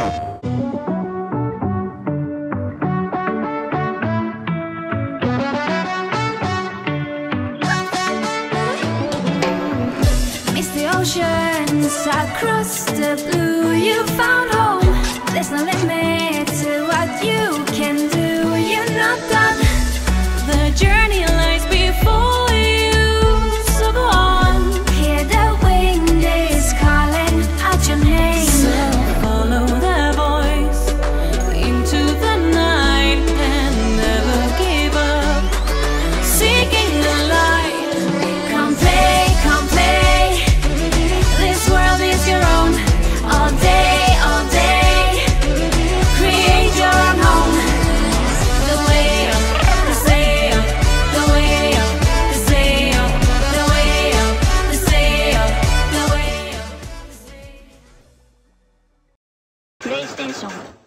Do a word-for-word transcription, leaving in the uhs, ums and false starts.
Oceans across the blue, you found home. There's no limit to what you can do. You're not done. The journey lies before you, so go on. Hear the wind is calling out your name. So follow their voice into the night and never give up. Seeking the light. Come play, come play. This world is your own. All day, all day. Create your own home. The way up, the say up, the way up, the say up, the way up, the say up, the way up, the say up. PlayStation